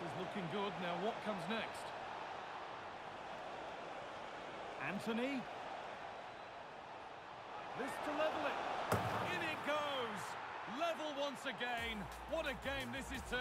is looking good. Now what comes next? Anthony. This to level it. In it goes. Level once again. What a game this is turning.